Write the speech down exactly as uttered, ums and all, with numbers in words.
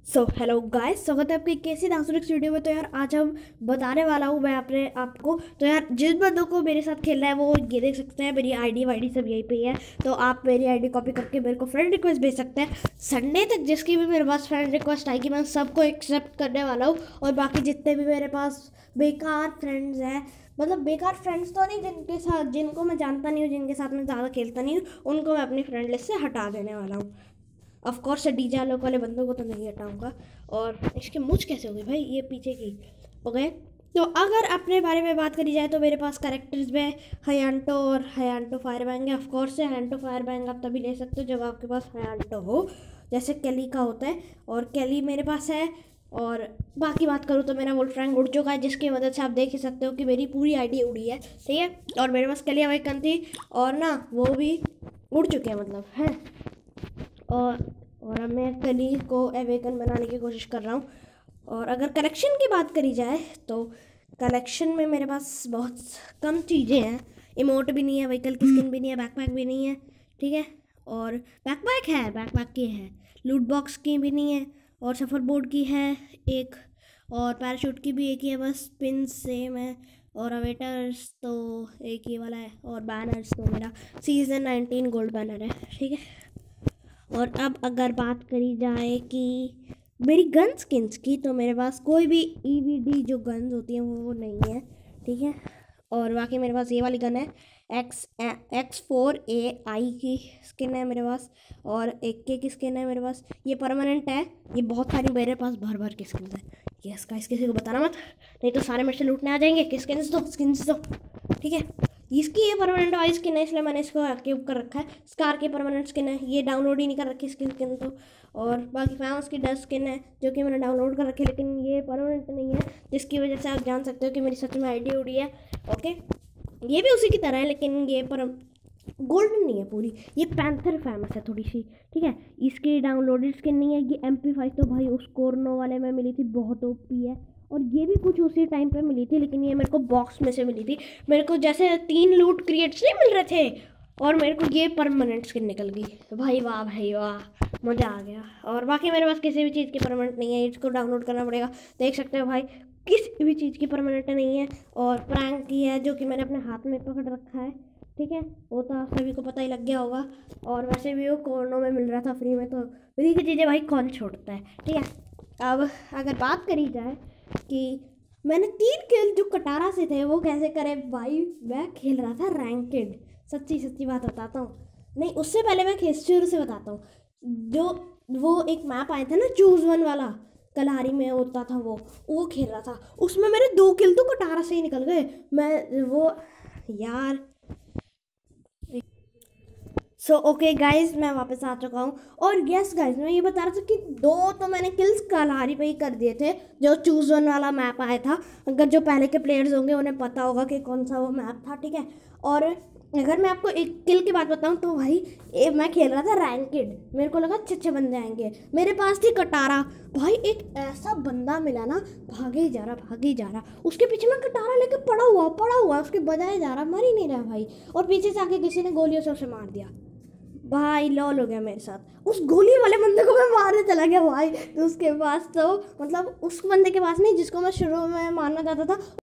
So hello guys, स्वागत है आपके कैसी डांसरिक्स वीडियो में। तो यार आज हम बताने वाला हूँ मैं अपने आपको। तो यार जिस बंदों को मेरे साथ खेलना है वो ये देख सकते हैं, मेरी आईडी वाईडी सब यहीं पे ही है। तो आप मेरी आईडी कॉपी करके मेरे को फ्रेंड रिक्वेस्ट भेज सकते हैं। संडे तक जिसकी भी मेरे पास फ्रेंड रिक्वेस्ट आएगी मैं सबको एक्सेप्ट करने वाला हूँ। और बाकी जितने भी मेरे पास बेकार फ्रेंड्स हैं, मतलब बेकार फ्रेंड्स तो नहीं, जिनके साथ जिनको मैं जानता नहीं हूँ, जिनके साथ मैं ज़्यादा खेलता नहीं हूँ, उनको मैं अपनी फ्रेंड लिस्ट से हटा देने वाला हूँ। ऑफ कोर्स डीजे आलोक वाले बंदों को तो नहीं हटाऊंगा। और इसकी मूछ कैसे हो गई भाई, ये पीछे की हो गए। तो अगर अपने बारे में बात करी जाए तो मेरे पास कैरेक्टर्स में हयांटो और हयांटो फायरबैंग है। ऑफ कोर्स से हयांटो फायरबैंग आप तभी ले सकते हो जब आपके पास हयांटो हो, जैसे केली का होता है। और केली मेरे पास है। और बाकी बात करूँ तो मेरा वोल्फ रैंक उड़ चुका है, जिसकी मदद से आप देख ही सकते हो कि मेरी पूरी आईडी उड़ी है, ठीक है। और मेरे पास केली अवेकन थी और ना वो भी उड़ चुके हैं, मतलब है। और और अब मैं कली को एवेकन बनाने की कोशिश कर रहा हूँ। और अगर कलेक्शन की बात करी जाए तो कलेक्शन में मेरे पास बहुत कम चीज़ें हैं। इमोट भी नहीं है, व्हीकल की स्किन भी नहीं है, बैकपैक भी नहीं है, ठीक है। और बैकपैक है, बैकपैक की है, लूट बॉक्स की भी नहीं है। और सफ़र बोर्ड की है एक, और पैराशूट की भी एक ही है, बस पिन सेम है। और अवेटर्स तो एक ही वाला है। और बैनर्स तो मेरा सीज़न नाइनटीन गोल्ड बैनर है, ठीक है। और अब अगर बात करी जाए कि मेरी गन स्किन्स की, तो मेरे पास कोई भी ईवीडी जो गन्स होती हैं वो नहीं है, ठीक है। और बाकी मेरे पास ये वाली गन है, X X four A I की स्किन है मेरे पास। और एक के की स्किन है मेरे पास, ये परमानेंट है। ये बहुत सारी मेरे पास भर भर की स्किन है। यस गाइस, किसी को बताना मत, नहीं तो सारे मेरे से लूटने आ जाएंगे कि स्किन्स दो स्किन्स दो, ठीक है। इसकी ये परमानेंट वाली स्किन है, इसलिए मैंने इसको एक्टिव कर रखा है। स्कार की परमानेंट स्किन है, ये डाउनलोड ही नहीं कर रखी इसकी स्किन तो। और बाकी फैमस की डस्ट स्किन है जो कि मैंने डाउनलोड कर रखी है, लेकिन ये परमानेंट नहीं है, जिसकी वजह से आप जान सकते हो कि मेरी सच में आईडी उड़ी है। ओके, ये भी उसी की तरह है, लेकिन ये पर गोल्डन नहीं है पूरी, ये पैंथर फेमस है थोड़ी सी, ठीक है। इसकी डाउनलोडेड स्किन नहीं है। ये एम पी फाइव तो भाई उस कोर्नो वाले में मिली थी, बहुत ओपी है। और ये भी कुछ उसी टाइम पे मिली थी, लेकिन ये मेरे को बॉक्स में से मिली थी। मेरे को जैसे तीन लूट क्रिएट्स नहीं मिल रहे थे, और मेरे को ये परमानेंट स्किन निकल गई। भाई वाह भाई वाह, मज़ा आ गया। और बाकी मेरे पास किसी भी चीज़ की परमानेंट नहीं है, इसको डाउनलोड करना पड़ेगा। देख सकते हो भाई, किसी भी चीज़ की परमानेंट नहीं है। और प्रैंक की है जो कि मैंने अपने हाथ में पकड़ रखा है, ठीक है, वो तो आप सभी को पता ही लग गया होगा। और वैसे भी वो कोर्नो में मिल रहा था फ्री में, तो फ्री की चीज़ें भाई कौन छोड़ता है, ठीक है। अब अगर बात करी जाए कि मैंने तीन किल जो कटारा से थे वो कैसे करे, भाई मैं खेल रहा था रैंकेड। सच्ची सच्ची बात बताता हूँ, नहीं उससे पहले मैं खेल शुरू से बताता हूँ। जो वो एक मैप आया था ना, चूज वन वाला, कलहारी में होता था वो वो खेल रहा था, उसमें मेरे दो किल तो कटारा से ही निकल गए। मैं वो यार सो ओके गाइज, मैं वापस आ चुका हूँ। और यस गाइज, मैं ये बता रहा था कि दो तो मैंने किल्स कलहारी पे ही कर दिए थे, जो चूज वन वाला मैप आया था। अगर जो पहले के प्लेयर्स होंगे उन्हें पता होगा कि कौन सा वो मैप था, ठीक है। और अगर मैं आपको एक किल की बात बताऊं तो भाई ए, मैं खेल रहा था रैंकेड, मेरे को लगा अच्छे अच्छे बंदे आएंगे, मेरे पास थी कटारा। भाई एक ऐसा बंदा मिला ना, भागे ही जा रहा भागे ही जा रहा, उसके पीछे मैं कटारा लेके पड़ा हुआ पड़ा हुआ उसके बजाय जा रहा, मर ही नहीं रहा भाई। और पीछे से आके किसी ने गोलियों से उसे मार दिया। भाई लॉल हो गया मेरे साथ, उस गोली वाले बंदे को मैं मारने चला गया भाई। तो उसके पास तो मतलब उस बंदे के पास नहीं जिसको मैं शुरू में मारना चाहता था,